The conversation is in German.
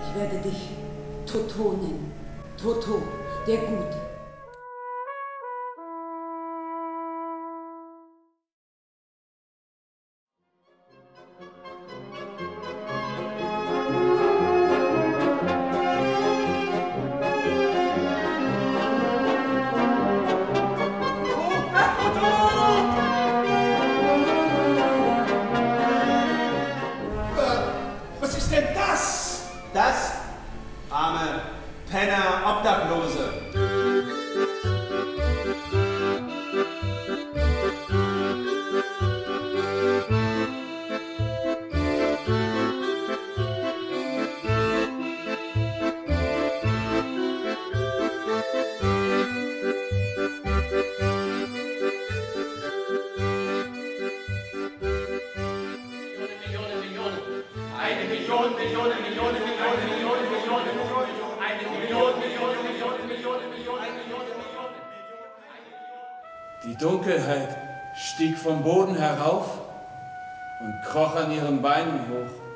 Ich werde dich Toto nennen. Toto, der Gute. Was ist denn das? Das? Arme Penner, Obdachlose. Die Dunkelheit stieg vom Boden herauf und kroch an ihren Beinen hoch.